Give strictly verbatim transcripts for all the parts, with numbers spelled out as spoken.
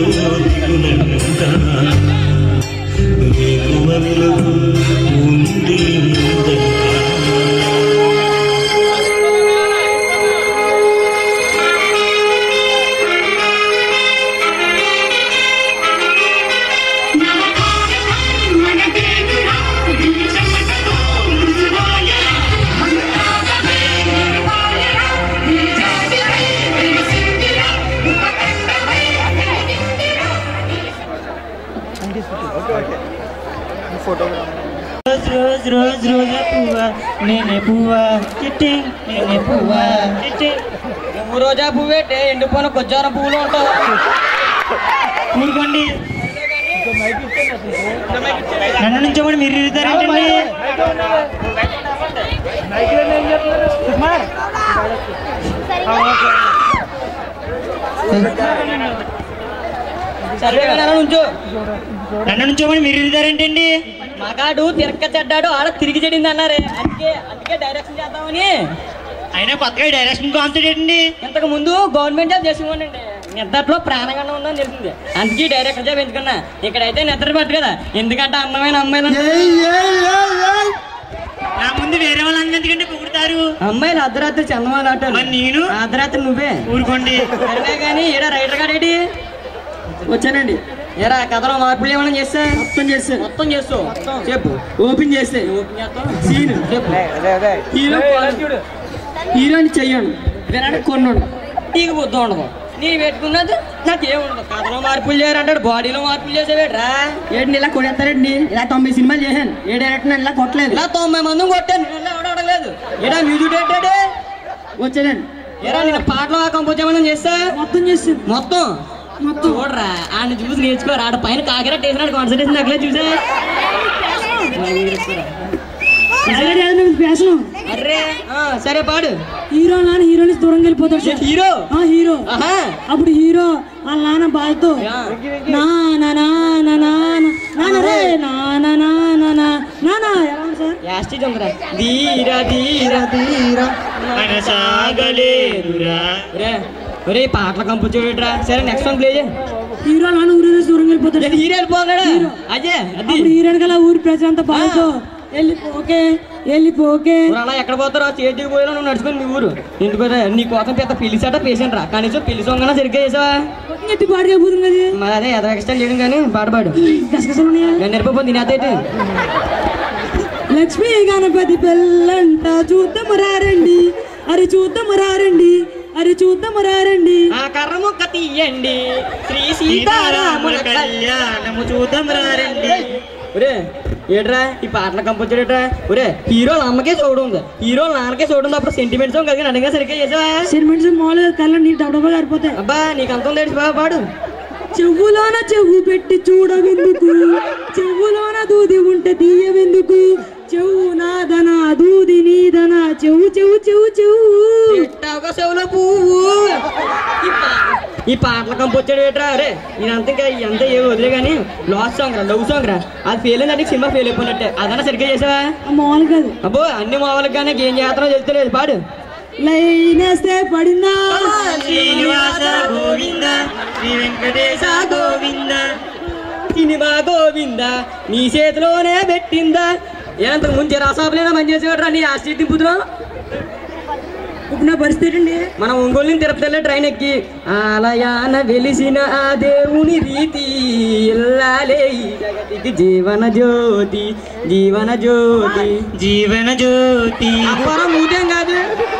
रोज रोज रोज पुआ నేనే పువ్వా చిట్టి నేనే పువ్వా చిట్టి నువ్వు రోజా పువ్వేటే ఎండిపోయిన కొజ్జార పువ్వులు ఉంటావు ఊరుకోండి నన్ను నుంచోమని మీరు ఇరుతారేంటండి సరే నన్ను నుంచో నన్ను నుంచోమని మీరు ఇరుతారేంటండి మగాడు తిరక్క చెడ్డాడు ఆడ తిరిగి చెడింది అన్నారే అందుకే అందుకే డైరెక్షన్ చేద్దామని అయినా కొత్తగా డైరెక్షన్ కాన్సెప్ట్ ఏంటండి ఇంతకు ముందు గవర్నమెంట్ జాబ్ చేసుకోండి నిద్రలో ప్రాణంగా ఉందని తెలిసింది అందుకే డైరెక్టర్ జాబ్ ఎందుకన్నా ఇక్కడైతే నిద్ర పట్టు కదా ఎందుకంటే అందమైన అమ్మాయిలు నా ముందు వేరే వాళ్ళు అందరూ ఎందుకంటే పొగుడుతారు అమ్మాయిలు అర్ధరాత్రి చందమాలు ఆటారు నేను అర్ధరాత్రి నువ్వే ఊరుకోండి సరే కానీ ఏడా రైటర్ గాడేటి వచ్చానండి ఏరా కథలో మార్పులు ఏమైనా చేస్తా మొత్తం చేస్తా మొత్తం చేస్తావు చెప్పు ఓపెన్ చేస్తే ఓపెన్ చేస్తావు సీన్ చెప్పు హీరో హీరోని చెయ్యను విరాడు కొన్నాడు నీకు బుద్ధ ఉండదు నేను పెట్టుకున్నది నాకు ఏముండదు కథలో మార్పులు చేయరంటాడు బాడీలో మార్పులు చేసేవేట్రా ఏంటి ఇలా కొడేస్తారండి ఇలా తొంభై సినిమాలు చేశాను ఏ డైరెక్టర్ ఇలా కొట్టలేదు ఇలా తొంభై మంది కొట్టాను ఇలా అడగలేదు ఇలా మ్యూజిక్ డైరెక్టరే వచ్చానండి ఏరా నేను పాటలు కంపోజ్ ఏమైనా చేస్తా మొత్తం చేస్తాను మొత్తం మొత్తం చూడరా ఆయన చూసి నేర్చుకోరా ఆడ పైన కాకిరెట్ వేసినాడు కాన్సన్ట్రేషన్ అట్లే చూసా అరే సరే పాడు హీరో నాన్న హీరోని దూరంగా వెళ్ళిపోతాడు హీరో హీరో అప్పుడు హీరో వాళ్ళ నాన్న బాధతో నాన్న నాన్న నాన్న రే నాన్న నాన్న నాన్న సార్ యాస్టిజ్ ఉందిరా ధీరా ధీరా ధీరా సాగలేదురా రే ఒరే పాటలు కంపోజ్ చేయట్రా సరే నెక్స్ట్ సాంగ్ ప్లే చేయి హీరో నాన్న ఊరి దూరంగా వెళ్ళిపోతాడు హీరో వెళ్ళిపోతాడా అదే అది హీరోని కల్లా ఊరి ప్రజలంతా బాధతో వెళ్ళిపోకే వెళ్ళిపోకే అలా ఎక్కడ పోతారో చేతికి పోయినా నువ్వు నడుచుకుని మీ ఊరు ఎందుకు నీ కోసం పెద్ద పిలిచాట పేషెంట్ రా కనీసం పిలిచి వంగనా సరిగ్గా చేసావా ఎత్తి పాడుగా పోతుంది కదా మరి అదే ఎద ఎక్స్ట్రా చేయడం కానీ పాడపాడు నిరపపోతుంది తినేదైతే లక్ష్మీ గణపతి పెళ్ళంట చూద్దాం రారండి అరే చూద్దాం రారండి అరే చూద్దాం రారండి ఆ కర్ర ముక్క తీయండి శ్రీ సీతారాముల కళ్యాణము చూద్దాం రారండి ఒరే ఏట్రా ఈ పాటలు కంపోజ్ చేయట్రా ఒరే హీరో అమ్మకే చూడడం ఉంది హీరో నాన్నకే చూడడం అప్పుడు సెంటిమెంట్స్ కలిగి అడిగా సరిగ్గా చేసావా సెంటిమెంట్స్ మామూలుగా కళ్ళ నీ డబ్బా సరిపోతాయి అబ్బా నీకు అంతం లేడు బాబా పాడు చెవులోన చెవు పెట్టి చూడవెందుకు చెవులోన దూది ఉంటే తీయవెందుకు చెవు నాదనా దూది నీదనా చెవు చెవు చెవు చెవు చెవులో పువ్వు ఈ పాటలు కంపోజ్ చేయట్రా అరే నేనంత ఇంకా ఎంత ఏ వదిలే కానీ లాస్ట్ సాంగ్ రా లవ్ సాంగ్ రా అది ఫెయిల్ అయిందంటే సినిమా ఫెయిల్ అయిపోయినట్టే అదన్నా సరిగ్గా చేసావా మామూలు కాదు అబ్బో అన్ని మామూలుగా కానీ ఏం చేస్తానో తెలుస్తలేదు పాడు లైనేస్తే పడిందా శ్రీనివాస గోవింద శ్రీ వెంకటేశ గోవింద సినిమా గోవింద నీ చేతిలోనే పెట్టిందా ఏనంతకు ముందు రాసాపులేనా మంచి చేసేవాడు రా నీ ఆస్తి దింపుతున్నావు ఇప్పుడు నా పరిస్థితి అండి మనం ఒంగోలు తిరుపతిలో ట్రైన్ ఎక్కి ఆలయాన వెలిసిన ఆ దేవుని రీతి ఇల్లాలే ఈ జగతికి జీవన జ్యోతి జీవన జ్యోతి జీవన జ్యోతి మూటేం కాదు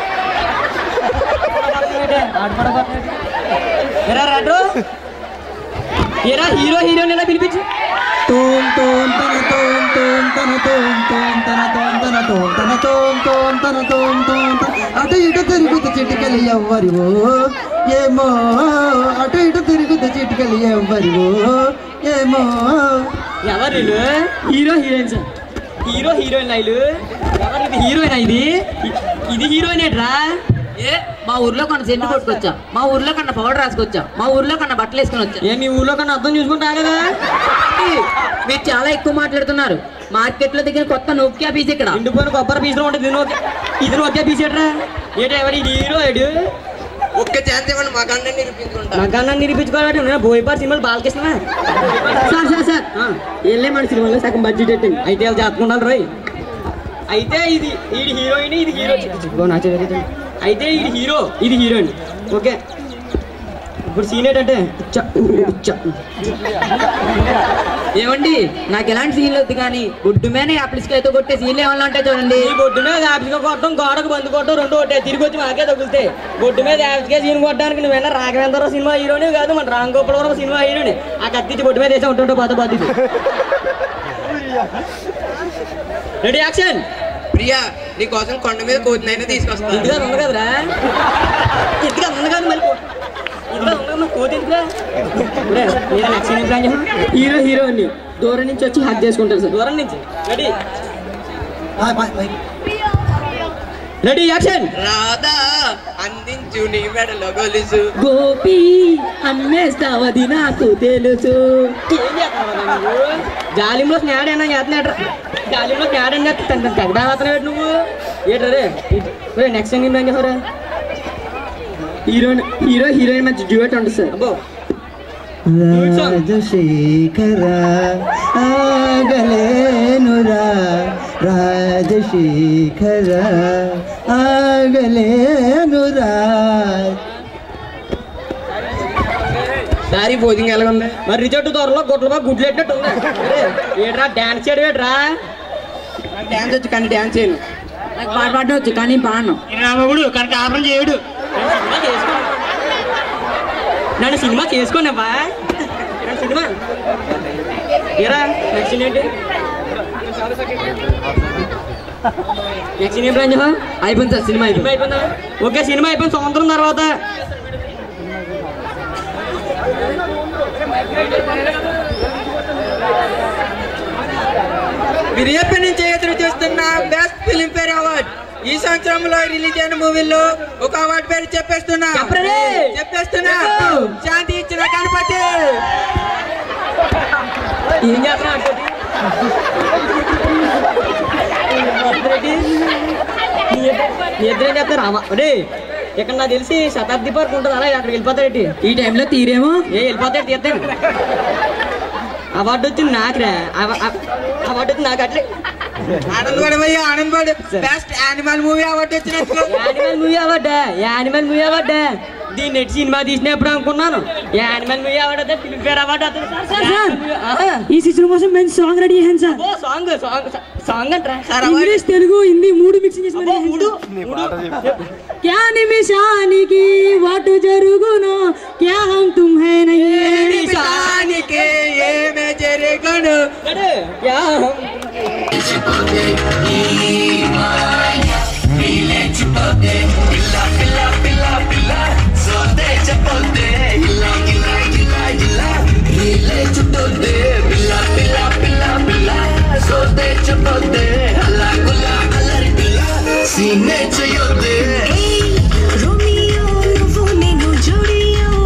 ఎరా రాడ్రో ఎరా హీరో హీరోయిన్ ఎలా పిలిపించు తోం తోం తన తోం తోం తన తోం తోం తన తోం తన తోం తన తోం తోం తన తోం తోం అటు ఇటు తిరుగుతూ చిటికలు ఎవ్వరివో ఏమో అటు ఇటు తిరుగుతూ చిటికలు ఎవ్వరివో ఏమో ఎవరు హీరో హీరోయిన్స్ హీరో హీరోయిన్ అయ్యలు ఎవరు ఇది హీరోయిన్ ఇది ఇది హీరోయిన్ ఏట్రా ఏ మా ఊర్లో కన్నా సెంటు కొట్టుకొచ్చా మా ఊర్లో కన్నా పౌడర్ రాసుకొచ్చా మా ఊర్లో కన్నా బట్టలు వేసుకొని వచ్చా ఏ మీ ఊర్లో కన్నా అర్థం చూసుకుంటా కదా మీరు చాలా ఎక్కువ మాట్లాడుతున్నారు మార్కెట్ లో దగ్గర కొత్త నోకియా పీస్ ఇక్కడ ఇండిపోయిన కొబ్బరి పీసులో ఉంటుంది ఇది నోకే ఇది నోకే పీస్ ఏట్రా ఏటా ఎవరి హీరో ఏడు ఒక్క ఛాన్స్ ఇవ్వండి మగాన్ని నిరూపించుకుంటా. మగాన్ని నిరూపించుకోవాలంటే బోయపాటి సినిమాలు బాలకృష్ణ సార్ సార్ సార్ వెళ్ళే మన సినిమాలో సగం బడ్జెట్ పెట్టింది అయితే వాళ్ళు చెప్పుకుంటారు రోయ్. అయితే ఇది ఇది హీరోయిన్ ఇది హీరో అయితే ఇది హీరో ఇది హీరోయిన్. ఓకే ఇప్పుడు సీన్ ఏంటంటే ఏమండి నాకు ఎలాంటి సీన్లు వద్దు కానీ బొడ్డు మీద యాప్లిస్కి అయితే కొట్టే సీన్లు ఏమన్నా ఉంటాయి చూడండి. ఈ బొడ్డు మీద యాప్స్గా కొట్టడం గోడకు బందు కొట్టడం రెండు ఒకటే తిరిగి వచ్చి మాకే తగులుతాయి. బొడ్డు మీద యాప్స్గా సీన్ కొట్టడానికి నువ్వేనా రాఘవేంద్రరావు సినిమా హీరోనే కాదు మన రామ్ గోపాలవరం సినిమా హీరోని ఆ కత్తిచ్చి బొడ్డు మీద వేసే ఉంటుంటే పాత బాధ. Ready action. ప్రియా నీకోసం కొండ మీద కోతినైనా తీసుకొస్తాను. ఇంటిగా ఉంది కదరా ఇంటిగా ఉంది కాదు మరి హీరో హీరోని దూరం నుంచి వచ్చి హక్ చేసుకుంటారు సార్ దూరం నుంచి. Ready ready action. రాధా అందించు నీ మెడలో గొలుసు గోపి అమ్మేస్తావది నాకు తెలుసు. ఏం చేస్తావు జాలింలో స్నాడైనా చేస్తున్నాడు జాలింలో స్నాడైనా తగ్గడా మాత్రం నువ్వు ఏంటరే నెక్స్ట్ టైం ఏం చేస్తారా హీరోయిన్ హీరో హీరోయిన్ మంచి డ్యూయట్ ఉంటుంది సార్. అబ్బో రాజశేఖర ఆగలేనురా రాజశేఖర ఆగలేనురా. దారి భోజనం ఎలా ఉంది మరి రిజల్ట్ త్వరలో గుడ్ల బాగా గుడ్లు పెట్టినట్టు ఉంది. ఏట్రా డాన్స్ చేయడం ఏట్రా డాన్స్ వచ్చి కానీ డాన్స్ చేయను నాకు పాట పాడడం వచ్చు కానీ పాడను. రామగుడు కానీ కాపురం చేయడు నన్ను సినిమా చేసుకోనబ్బా నన్ను సినిమా ఏరా నెక్స్ట్ ఏంటి నెక్స్ట్ ఏం ప్లాన్ చేసావు అయిపోయింది సార్ సినిమా అయిపోయింది అయిపోయిందా ఓకే సినిమా అయిపోయింది సంవత్సరం తర్వాత మీరు ఎప్పటి నుంచి ఎదురు చూస్తున్న బెస్ట్ ఫిలిం ఫేర్ అవార్డ్ ఈ సంవత్సరంలో రిలీజ్ అయిన మూవీలో ఒక అవార్డు పేరు చెప్పేస్తున్నా చెప్పేస్తున్నా శాంతి ఇచ్చిన గణపతి. ఏం చేస్తున్నా నిద్ర చెప్తారు అమ్మ అదే ఇక్కడ నాకు తెలిసి శతాబ్ది పార్క్ ఉంటుంది అలా అక్కడికి వెళ్ళిపోతాడేంటి ఈ టైంలో తీరేమో ఏ వెళ్ళిపోతాడు తీర్థం అవార్డు వచ్చింది నాకురా అవార్డు వచ్చింది నాకు అట్లే ఆనందపడమయ్యా ఆనందపడు బెస్ట్ యానిమల్ మూవీ అవార్డు వచ్చినట్టు యానిమల్ మూవీ అవార్డా యానిమల్ మూవీ అవార్డా దీన్ని నెట్ సినిమా తీసినప్పుడు అనుకున్నాను యానిమల్ మూవీ అవార్డు అయితే ఫిల్మ్ ఫేర్ అవార్డు ఈ సీజన్ కోసం మంచి సాంగ్ రెడీ అయ్యాను సార్. సాంగ్ సాంగ్ సాంగ్ అంటారా ఇంగ్లీష్ తెలుగు హిందీ మూడు మిక్సింగ్ చేసి మూడు క్యా నిమిషానికి వాటు జరుగునో క్యా హం తుమ్ హై నహీ నిమిషానికి ఏమే జరుగును క్యా హం Romeo, నువ్వు నేను జోడియో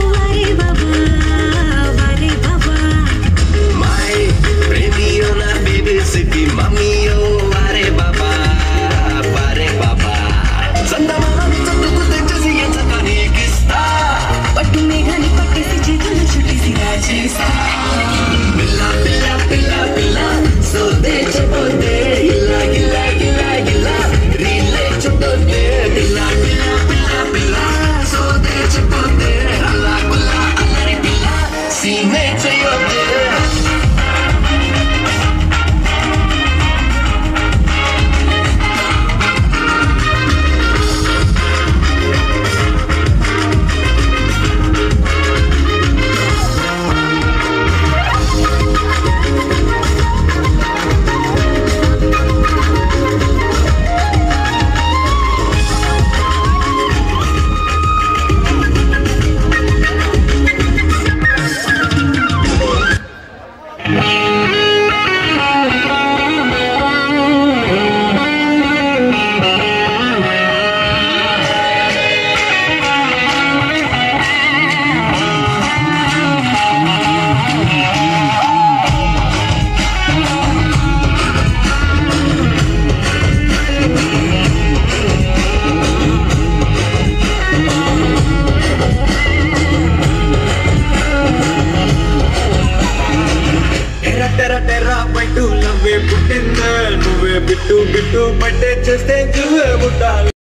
తెరా బయట లవ్వే పుట్టిందే నువ్వే బిట్టు బిట్టు బట్టే చేస్తే నువ్వే పుట్టాలి